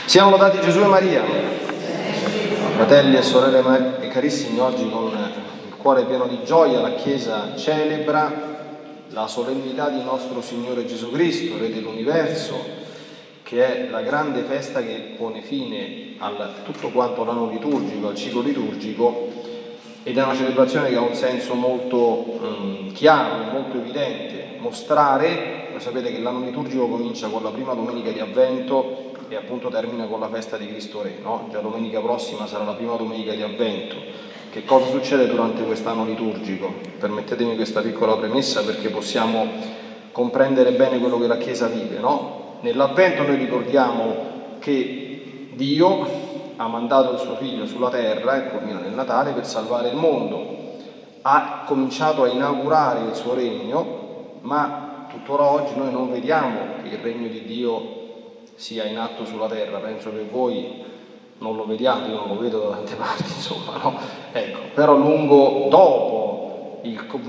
Siamo lodati Gesù e Maria. Fratelli e sorelle e carissimi, oggi con il cuore pieno di gioia la Chiesa celebra la solennità di nostro Signore Gesù Cristo, Re dell'Universo, che è la grande festa che pone fine a tutto quanto l'anno liturgico, al ciclo liturgico, ed è una celebrazione che ha un senso molto chiaro e molto evidente. Mostrare, voi sapete che l'anno liturgico comincia con la prima domenica di Avvento e appunto termina con la festa di Cristo Re, no? Già domenica prossima sarà la prima domenica di Avvento. Che cosa succede durante quest'anno liturgico? Permettetemi questa piccola premessa perché possiamo comprendere bene quello che la Chiesa vive, no? Nell'Avvento noi ricordiamo che Dio ha mandato il suo Figlio sulla terra, e culmina nel Natale, per salvare il mondo. Ha cominciato a inaugurare il suo regno, ma tuttora oggi noi non vediamo che il regno di Dio sia in atto sulla terra. Penso che voi non lo vediate, io non lo vedo da tante parti, insomma, no? Ecco, però dopo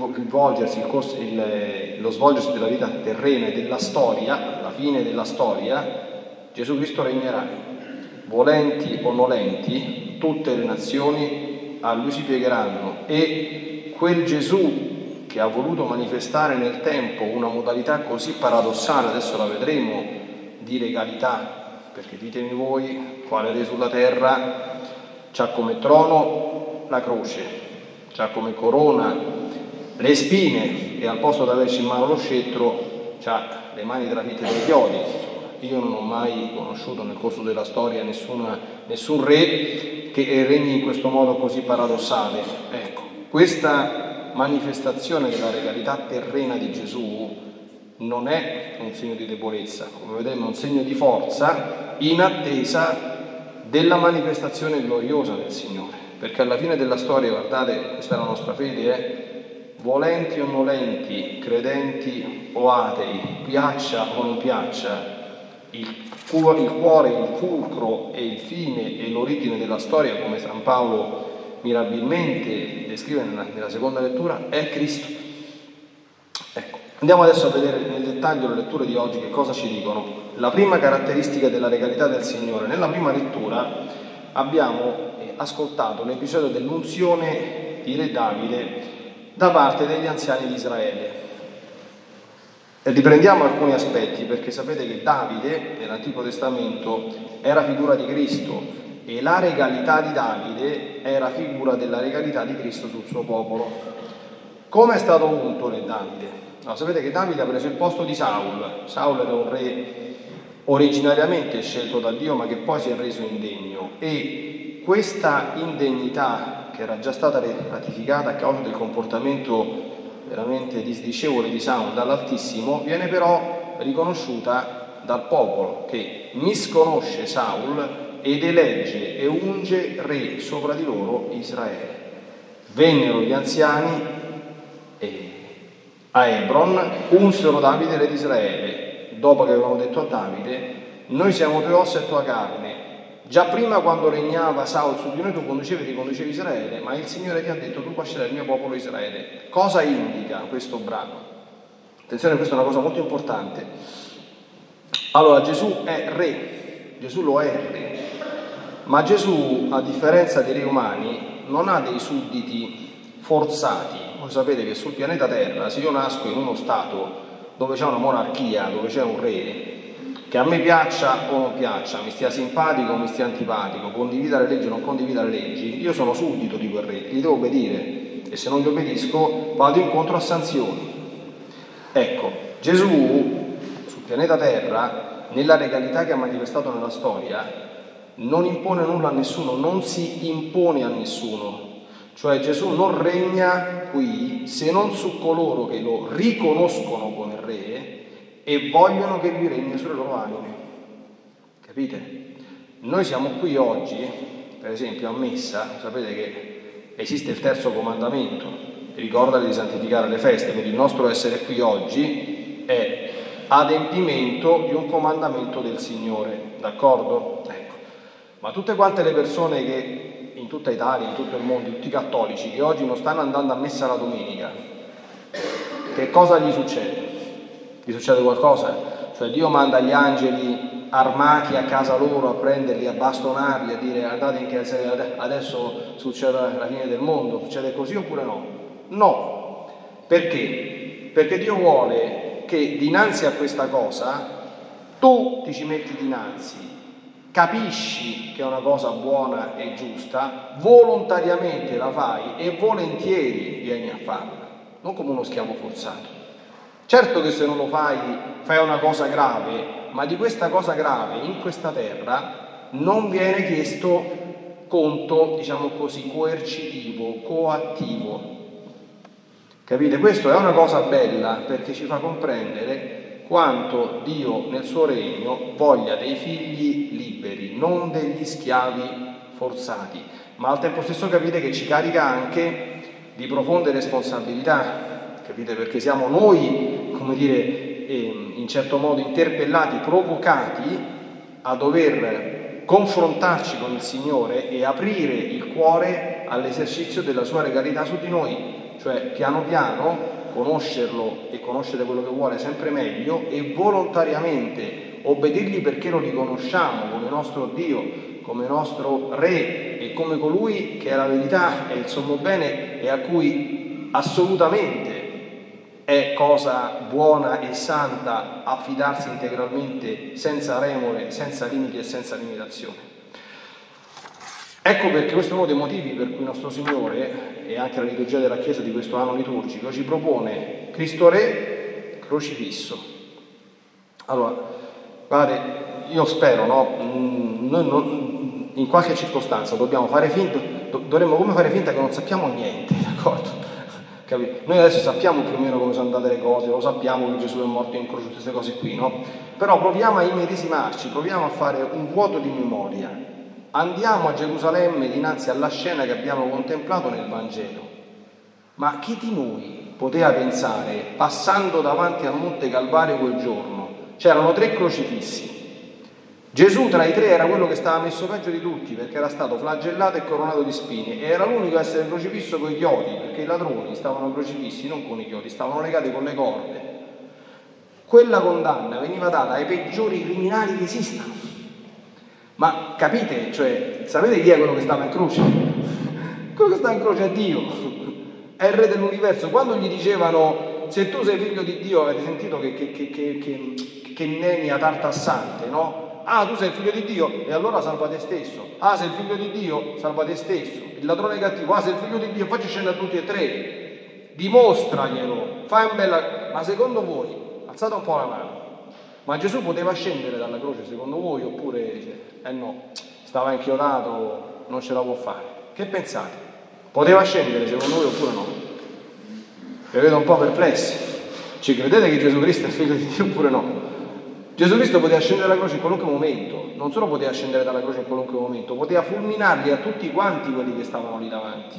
lo svolgersi della vita terrena e della storia, la fine della storia, Gesù Cristo regnerà. Volenti o nolenti, tutte le nazioni a Lui si piegheranno, e quel Gesù che ha voluto manifestare nel tempo una modalità così paradossale, adesso la vedremo, di regalità, perché ditemi voi quale Re sulla terra c'ha come trono la croce, c'ha come corona le spine, e al posto di averci in mano lo scettro c'ha le mani trafitte dai chiodi. Io non ho mai conosciuto nel corso della storia nessun re che regni in questo modo così paradossale. Ecco, questa manifestazione della regalità terrena di Gesù non è un segno di debolezza, come vedremo è un segno di forza in attesa della manifestazione gloriosa del Signore, perché alla fine della storia, guardate, questa è la nostra fede, volenti o nolenti, credenti o atei, piaccia o non piaccia, il cuore, il fulcro e il fine e l'origine della storia, come San Paolo mirabilmente descrive nella seconda lettura, è Cristo. Ecco, andiamo adesso a vedere nel dettaglio le letture di oggi che cosa ci dicono. La prima caratteristica della regalità del Signore. Nella prima lettura abbiamo ascoltato l'episodio dell'unzione di Re Davide da parte degli anziani di Israele. E riprendiamo alcuni aspetti, perché sapete che Davide nell'Antico Testamento era figura di Cristo e la regalità di Davide era figura della regalità di Cristo sul suo popolo. Come è stato unto Re Davide? No, sapete che Davide ha preso il posto di Saul. Saul era un re originariamente scelto da Dio, ma che poi si è reso indegno, e questa indegnità, che era già stata ratificata a causa del comportamento veramente disdicevole di Saul dall'Altissimo, viene però riconosciuta dal popolo, che misconosce Saul ed elegge e unge re sopra di loro Israele. Vennero gli anziani a Hebron, unsero Davide re di Israele, dopo che avevano detto a Davide: noi siamo tue ossa e tua carne. Già prima, quando regnava Saul su di noi, tu riconducevi Israele, ma il Signore ti ha detto: tu pascerai il mio popolo Israele. Cosa indica questo brano? Attenzione, questa è una cosa molto importante. Allora, Gesù è re, Gesù lo è re, ma Gesù, a differenza dei re umani, non ha dei sudditi forzati. Voi sapete che sul pianeta Terra, se io nasco in uno stato dove c'è una monarchia, dove c'è un re, che a me piaccia o non piaccia, mi stia simpatico o mi stia antipatico, condivida le leggi o non condivida le leggi, io sono suddito di quel re, gli devo obbedire, e se non gli obbedisco vado incontro a sanzioni. Ecco, Gesù sul pianeta Terra, nella regalità che ha manifestato nella storia, non impone nulla a nessuno, non si impone a nessuno. Cioè Gesù non regna qui se non su coloro che lo riconoscono come re e vogliono che lui regni sulle loro anime. Capite? Noi siamo qui oggi, per esempio a messa, sapete che esiste il terzo comandamento, ricordati di santificare le feste, quindi il nostro essere qui oggi è adempimento di un comandamento del Signore, d'accordo? Ecco. Ma tutte quante le persone che in tutta Italia, in tutto il mondo, tutti i cattolici che oggi non stanno andando a messa la domenica, che cosa gli succede? Gli succede qualcosa? Cioè Dio manda gli angeli armati a casa loro a prenderli, a bastonarli, a dire andate in chiesa, adesso succede la fine del mondo. Succede così oppure no? No. Perché? Perché Dio vuole che dinanzi a questa cosa tu ti ci metti dinanzi, capisci che è una cosa buona e giusta, volontariamente la fai e volentieri vieni a farla, non come uno schiavo forzato. Certo che se non lo fai, fai una cosa grave, ma di questa cosa grave in questa terra non viene chiesto conto, diciamo così, coercitivo, coattivo. Capite? Questo è una cosa bella perché ci fa comprendere quanto Dio nel suo regno voglia dei figli liberi, non degli schiavi forzati, ma al tempo stesso capite che ci carica anche di profonde responsabilità, capite? Perché siamo noi, come dire, in certo modo interpellati, provocati a dover confrontarci con il Signore e aprire il cuore all'esercizio della sua regalità su di noi, cioè piano piano conoscerlo e conoscere quello che vuole sempre meglio e volontariamente obbedirgli perché lo riconosciamo come nostro Dio, come nostro Re e come colui che è la verità, è il sommo bene e a cui assolutamente è cosa buona e santa affidarsi integralmente senza remore, senza limiti e senza limitazione. Ecco perché questo è uno dei motivi per cui il nostro Signore, e anche la liturgia della Chiesa di questo anno liturgico, ci propone Cristo Re crocifisso. Allora, guardate, io spero, no? Noi in qualche circostanza dovremmo come fare finta che non sappiamo niente, d'accordo? Capito? Noi adesso sappiamo più o meno come sono andate le cose, lo sappiamo che Gesù è morto in croce, queste cose qui, no? Però proviamo a immedesimarci, proviamo a fare un vuoto di memoria. Andiamo a Gerusalemme dinanzi alla scena che abbiamo contemplato nel Vangelo. Ma chi di noi poteva pensare, passando davanti al Monte Calvario quel giorno, c'erano 3 crocifissi. Gesù tra i 3 era quello che stava messo peggio di tutti perché era stato flagellato e coronato di spine e era l'unico a essere crocifisso con i chiodi, perché i ladroni stavano crocifissi non con i chiodi, stavano legati con le corde. Quella condanna veniva data ai peggiori criminali che esistano. Ma capite? Cioè, sapete chi è quello che stava in croce? Quello che stava in croce è Dio, è il Re dell'universo. Quando gli dicevano se tu sei figlio di Dio, avete sentito che nenia tartassante, no? Ah, tu sei il figlio di Dio e allora salva te stesso. Ah, sei il figlio di Dio, salva te stesso. Il ladrone cattivo, ah, sei il figlio di Dio, facci scendere a tutti e 3. Dimostraglielo, fai un bella... Ma secondo voi, alzate un po' la mano, ma Gesù poteva scendere dalla croce secondo voi oppure dice, no, stava inchiodato, non ce la può fare? Che pensate? Poteva scendere secondo voi oppure no? Vi vedo un po' perplessi. Ci credete che Gesù Cristo è figlio di Dio oppure no? Gesù Cristo poteva scendere dalla croce in qualunque momento, non solo poteva scendere dalla croce in qualunque momento, poteva fulminarli a tutti quanti quelli che stavano lì davanti.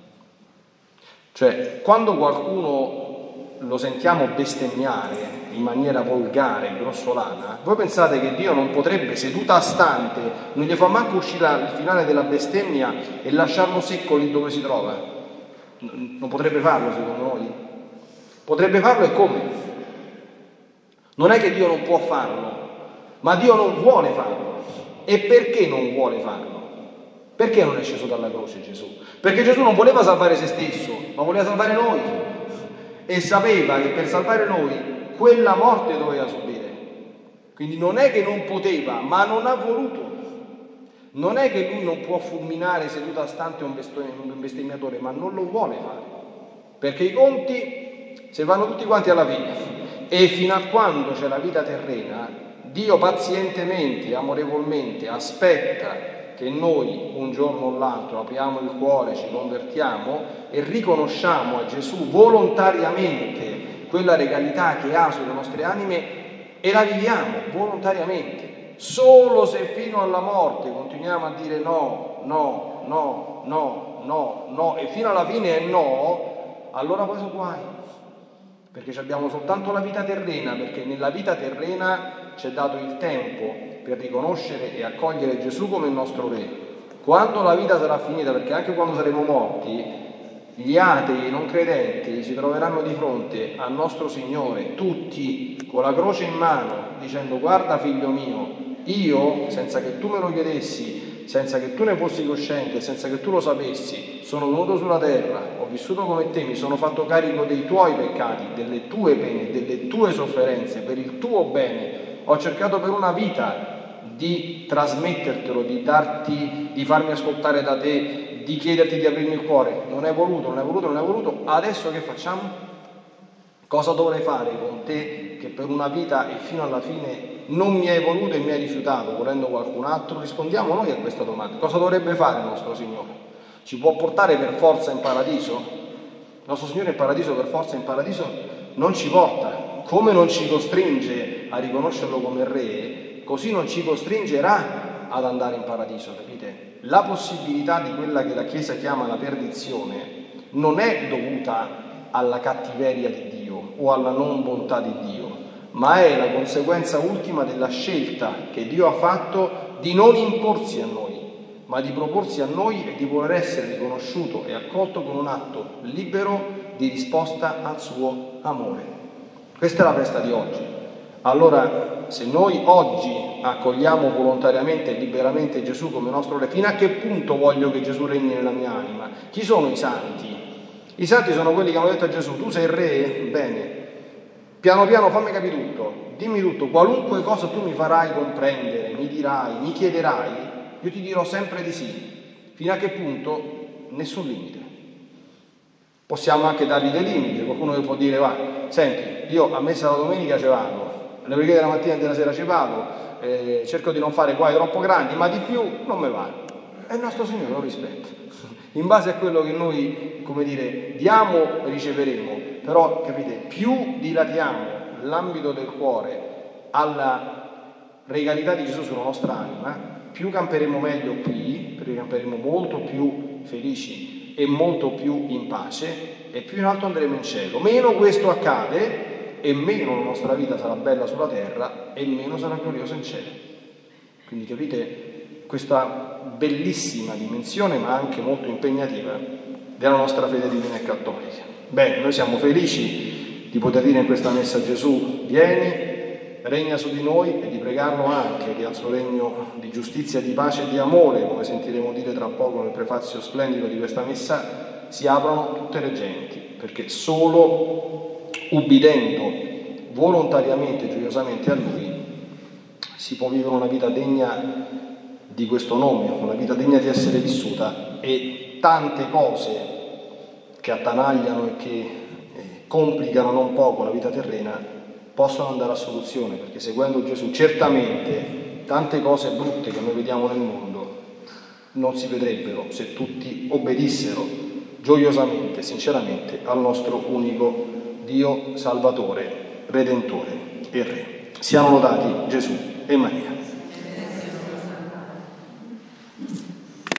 Cioè, quando qualcuno lo sentiamo bestemmiare in maniera volgare, grossolana, voi pensate che Dio non potrebbe, seduta a stante, non gli fa manco uscire il finale della bestemmia e lasciarlo secco lì dove si trova? Non potrebbe farlo secondo noi? Potrebbe farlo e come? Non è che Dio non può farlo, ma Dio non vuole farlo. E perché non vuole farlo? Perché non è sceso dalla croce Gesù? Perché Gesù non voleva salvare se stesso, ma voleva salvare noi. E sapeva che per salvare noi quella morte doveva subire. Quindi non è che non poteva, ma non ha voluto. Non è che lui non può fulminare seduta a stante un bestemmiatore, ma non lo vuole fare. Perché i conti si vanno tutti quanti alla fine. E fino a quando c'è la vita terrena, Dio pazientemente, amorevolmente aspetta che noi un giorno o l'altro apriamo il cuore, ci convertiamo e riconosciamo a Gesù volontariamente quella regalità che ha sulle nostre anime e la viviamo volontariamente. Solo se fino alla morte continuiamo a dire no, no, no, no, no, no e fino alla fine è no, allora poi sono guai. Perché abbiamo soltanto la vita terrena, perché nella vita terrena ci è dato il tempo per riconoscere e accogliere Gesù come il nostro Re. Quando la vita sarà finita, perché anche quando saremo morti, gli atei, i non credenti, si troveranno di fronte al nostro Signore, tutti, con la croce in mano, dicendo guarda figlio mio, io, senza che tu me lo chiedessi, senza che tu ne fossi cosciente, senza che tu lo sapessi, sono venuto sulla terra, ho vissuto come te, mi sono fatto carico dei tuoi peccati, delle tue pene, delle tue sofferenze, per il tuo bene, ho cercato per una vita di trasmettertelo, di farmi ascoltare da te, di chiederti di aprirmi il cuore. Non hai voluto, adesso che facciamo? Cosa dovrei fare con te che per una vita e fino alla fine non mi hai voluto e mi hai rifiutato, volendo qualcun altro? Rispondiamo noi a questa domanda. Cosa dovrebbe fare il nostro Signore? Ci può portare per forza in paradiso? Il nostro Signore in paradiso per forza in paradiso non ci porta. Come non ci costringe a riconoscerlo come Re, così non ci costringerà ad andare in paradiso, capite? La possibilità di quella che la Chiesa chiama la perdizione non è dovuta alla cattiveria di Dio o alla non bontà di Dio, ma è la conseguenza ultima della scelta che Dio ha fatto di non imporsi a noi, ma di proporsi a noi e di voler essere riconosciuto e accolto con un atto libero di risposta al suo amore. Questa è la festa di oggi. Allora, se noi oggi accogliamo volontariamente e liberamente Gesù come nostro Re, fino a che punto voglio che Gesù regni nella mia anima? Chi sono i santi? I santi sono quelli che hanno detto a Gesù: tu sei il Re? Bene, piano piano fammi capire tutto, dimmi tutto, qualunque cosa tu mi farai comprendere, mi dirai, mi chiederai, io ti dirò sempre di sì. Fino a che punto? Nessun limite. Possiamo anche dargli dei limiti. Qualcuno che può dire: va, senti, io a messa la domenica ci vado, alle preghiere della mattina e della sera ci vado, cerco di non fare guai troppo grandi, ma di più non me va. E il nostro Signore lo rispetta. In base a quello che noi, come dire, diamo, riceveremo. Però, capite, più dilatiamo l'ambito del cuore alla regalità di Gesù sulla nostra anima, più camperemo meglio qui, perché camperemo molto più felici e molto più in pace, e più in alto andremo in cielo. Meno questo accade, e meno la nostra vita sarà bella sulla terra, e meno sarà gloriosa in cielo. Quindi capite questa bellissima dimensione, ma anche molto impegnativa, della nostra fede divina e cattolica. Bene, noi siamo felici di poter dire in questa messa: Gesù, vieni, regna su di noi, e di pregarlo anche che al suo regno di giustizia, di pace e di amore, come sentiremo dire tra poco nel prefazio splendido di questa messa, si aprono tutte le genti, perché solo ubbidendo volontariamente e gioiosamente a Lui si può vivere una vita degna di questo nome, una vita degna di essere vissuta, e tante cose che attanagliano e che complicano non poco la vita terrena possono andare a soluzione, perché seguendo Gesù certamente tante cose brutte che noi vediamo nel mondo non si vedrebbero se tutti obbedissero gioiosamente, sinceramente al nostro unico Dio Salvatore, Redentore e Re. Siano lodati Gesù e Maria.